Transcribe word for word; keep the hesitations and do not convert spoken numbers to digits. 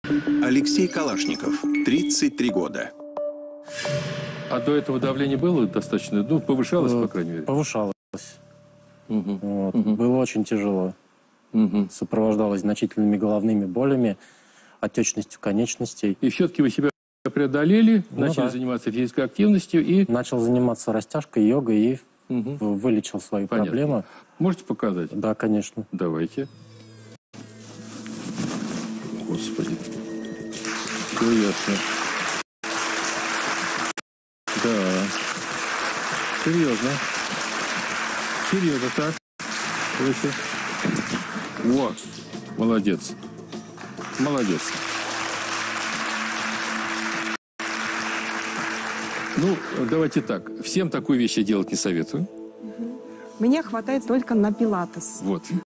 Алексей Калашников, тридцать три года. А до этого давление было достаточно? Ну, повышалось, по крайней мере? Повышалось. Угу. Вот. Угу. Было очень тяжело. Угу. Сопровождалось значительными головными болями, отечностью конечностей. И все-таки вы себя преодолели, ну, начали да. заниматься физической активностью и... Начал заниматься растяжкой, йогой и угу. вылечил свои Понятно. проблемы. Можете показать? Да, конечно. Давайте. Господи. Все ясно. Да. Серьезно. Серьезно, так. Выше. Вот. Молодец. Молодец. Ну, давайте так. Всем такую вещь я делать не советую. Мне хватает только на пилатес. Вот.